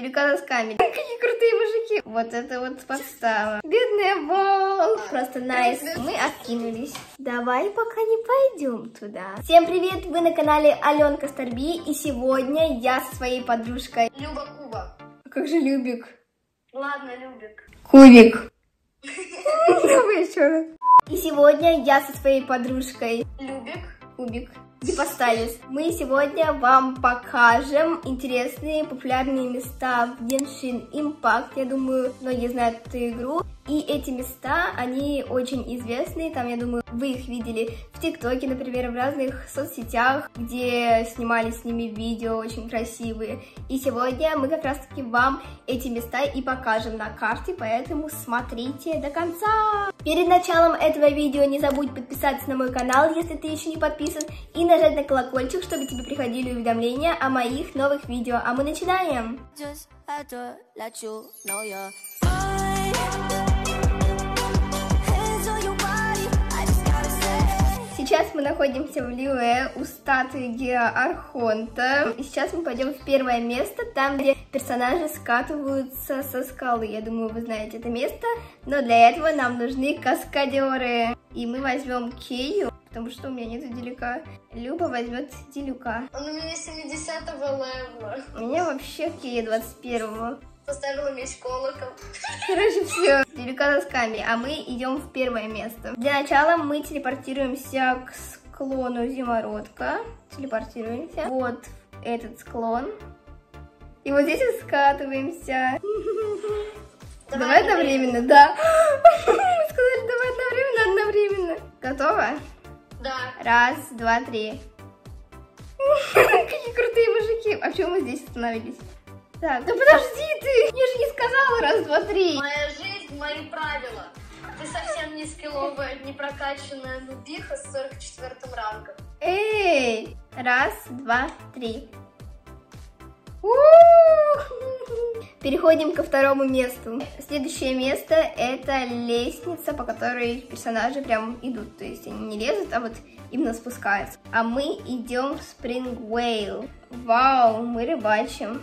Велика досками. Какие крутые мужики. Вот это вот подстава. Бедная Вал. Просто найс. Мы откинулись. Давай пока не пойдем туда. Всем привет, вы на канале Аленка Старби. И сегодня я со своей подружкой Люба Куба. Как же Любик? Ладно, Любик. Кубик. Давай еще раз. И сегодня я со своей подружкой Любик. Кубик. Гипостазис. Мы сегодня вам покажем интересные популярные места в Genshin Impact. Я думаю, многие знают эту игру. И эти места, они очень известные. Там, я думаю, вы их видели в ТикТоке, например, в разных соцсетях, где снимали с ними видео очень красивые. И сегодня мы как раз-таки вам эти места и покажем на карте, поэтому смотрите до конца. Перед началом этого видео не забудь подписаться на мой канал, если ты еще не подписан, и нажать на колокольчик, чтобы тебе приходили уведомления о моих новых видео. А мы начинаем! Сейчас мы находимся в Лиуэ у статуи Гео Архонта. И сейчас мы пойдем в первое место, там, где персонажи скатываются со скалы. Я думаю, вы знаете это место, но для этого нам нужны каскадеры. И мы возьмем Кею, потому что у меня нету Дилюка. Люба возьмет Дилюка. Он у меня 70-го левела. У меня вообще Кея 21-го. Поставила меч колокол. Короче, все, Дилюка досками, а мы идем в первое место. Для начала мы телепортируемся к склону Зимородка. Телепортируемся. Вот этот склон. И вот здесь вот скатываемся. Давай одновременно, да. Мы сказали, давай одновременно. Готово? Да. Раз, два, три. Какие крутые мужики. А почему мы здесь остановились? Так, да подожди ты! Я же не сказала раз, два, три. Моя жизнь, мои правила. Ты совсем не скилловая, не прокачанная нубиха с 44-м рангом. Эй! Раз, два, три. Переходим ко второму месту. Следующее место это лестница, по которой персонажи прям идут. То есть они не лезут, а вот именно спускаются. А мы идем в Спрингвейл. Вау, мы рыбачим.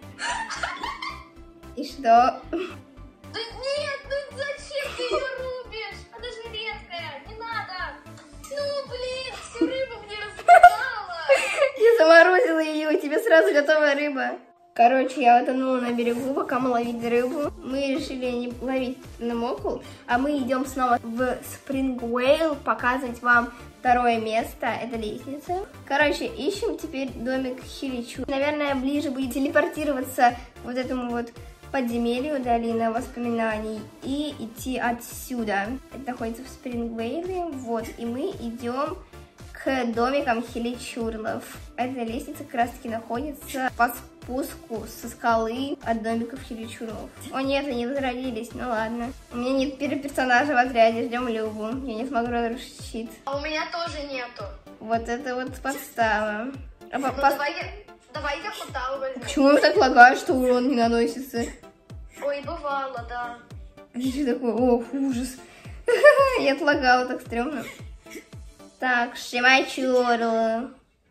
И что? Да нет, ну зачем ты ее рубишь? Она же редкая, не надо. Ну блин, всю рыбу мне рассказала. Я заморозила ее, у тебя сразу готовая рыба. Короче, я утонула на берегу, пока мы ловили рыбу. Мы решили не ловить на мокул, а мы идем снова в Спрингвейл показывать вам второе место. Это лестница. Короче, ищем теперь домик Хиличу. Наверное, ближе будет телепортироваться к вот этому вот подземелью, долина воспоминаний, и идти отсюда. Это находится в Спрингвейле. Вот, и мы идем к домикам Хиличурлов. Эта лестница как раз таки находится по спуску со скалы от домиков Хиличурлов. О нет, они возродились, ну ладно. У меня нет персонажа в отряде, ждем Любу. Я не смогу разрушить щит. А у меня тоже нету. Вот это вот подстава. Ну, давай я Хутау возьму. Почему он так лагает, что урон не наносится? Ой, бывало, да. И что такое? Ох, ужас. Я отлагала, так стрёмно. Так, Шимачуру.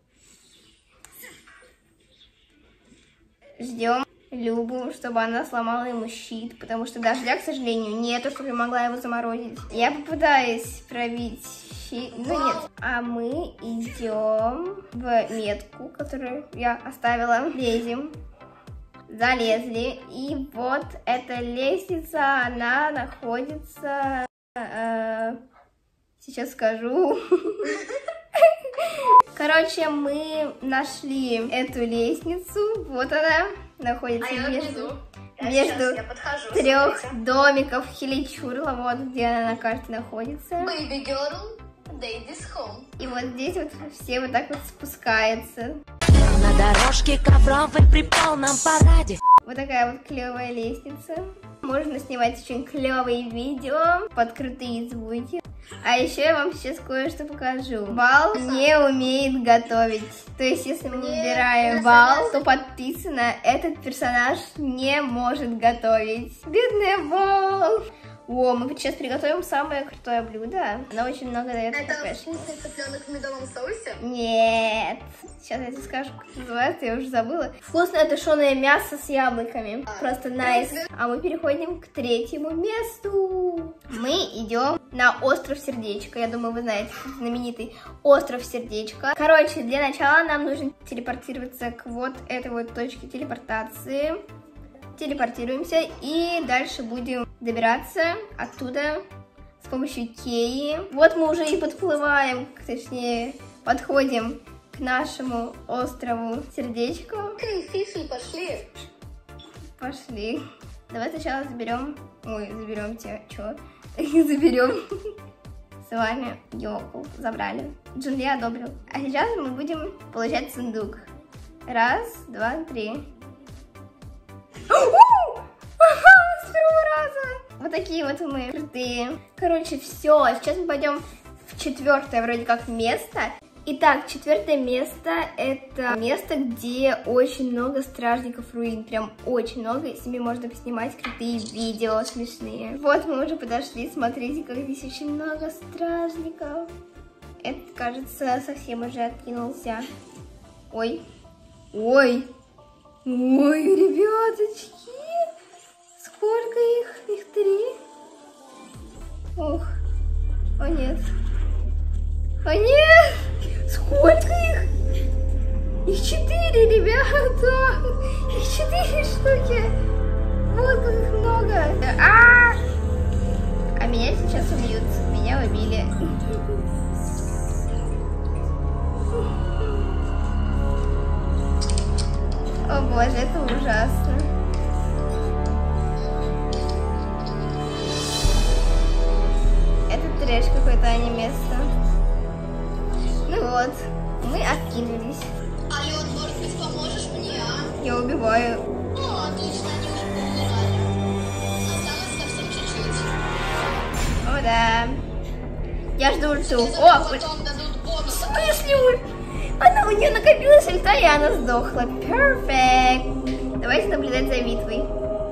Ждем Любу, чтобы она сломала ему щит, потому что дождя, к сожалению, нету, чтобы я могла его заморозить. Я попытаюсь пробить щит, но нет. А мы идем в метку, которую я оставила. Лезем. Залезли. И вот эта лестница, она находится... Сейчас скажу. Короче, мы нашли эту лестницу. Вот она находится между трех домиков Хиличурла. Вот где она на карте находится. Baby girl, daddy's home. И вот здесь вот все вот так вот спускаются. На дорожке ковровой при полном параде. Вот такая вот клевая лестница. Можно снимать очень клевые видео под крутые звуки. А еще я вам сейчас кое-что покажу. Вал не умеет готовить. То есть, если мы выбираем Вал, то подписано, этот персонаж не может готовить. Бедная Вал! О, мы сейчас приготовим самое крутое блюдо. Оно очень много дает Это кафеш. вкусный цыпленок в медовом соусе? Нет. Сейчас я тебе скажу, как это называется, я уже забыла. Вкусное тушеное мясо с яблоками. Просто найс. А мы переходим к третьему месту. Мы идем на остров Сердечко. Я думаю, вы знаете, знаменитый остров Сердечко. Короче, для начала нам нужно телепортироваться к вот этой вот точке телепортации. Телепортируемся и дальше будем добираться оттуда с помощью Кеи. Вот мы уже и подплываем, точнее, подходим к нашему острову Сердечко. Фиши, пошли. Пошли. Давай сначала заберем... Ой, заберем тебя. Чё? Заберем. С вами елку забрали. Джунли одобрил. А сейчас мы будем получать сундук. Раз, два, три. С первого раза! Вот такие вот мы крутые. Короче, все. Сейчас мы пойдем в четвертое вроде как место. Итак, четвертое место — это место, где очень много стражников руин. Прям очень много. И с ними можно поснимать крутые видео смешные. Вот мы уже подошли. Смотрите, как здесь очень много стражников. Этот, кажется, совсем уже откинулся. Ой. Ой. Ой, ребяточки. Сколько их? Их 3. Ух. О, нет. О, нет. Сколько их? Их 4, ребята. Их 4 штуки. Вот как их много. А меня сейчас убьют. Меня убили. О боже, это ужасно. Это трэш какой-то, а не место. Ну вот, мы откинулись. Ален, может быть, поможешь мне, а? Я убиваю. О, отлично, они уже поумирали. Осталось совсем чуть-чуть. О, да. Я жду ульту. Тебе О, потом дадут в бонус. смысле ульт? У нее накопилась ульта, и она сдохла. Perfect. Давайте наблюдать за битвой.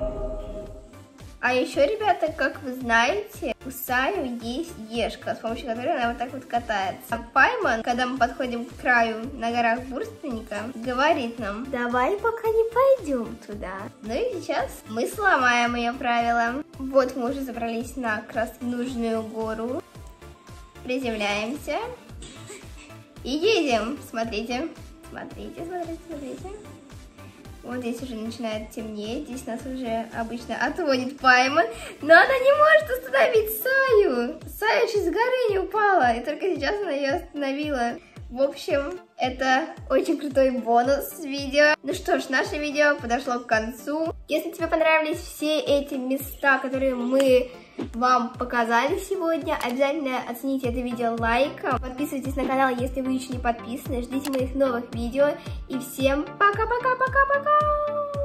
А еще, ребята, как вы знаете, у Саю есть ешка, с помощью которой она вот так вот катается. А Пайман, когда мы подходим к краю на горах Бурственника, говорит нам: давай пока не пойдем туда. Ну и сейчас мы сломаем ее правила. Вот мы уже забрались на как раз нужную гору. Приземляемся. И едем. Смотрите. Смотрите, смотрите, смотрите. Вот здесь уже начинает темнеть. Здесь нас уже обычно отводит Пайман. Но она не может остановить Саю. Сая чуть с горы не упала. И только сейчас она ее остановила. В общем, это очень крутой бонус видео. Ну что ж, наше видео подошло к концу. Если тебе понравились все эти места, которые мы вам показали сегодня, обязательно оцените это видео лайком. Подписывайтесь на канал, если вы еще не подписаны. Ждите моих новых видео. И всем пока-пока-пока-пока!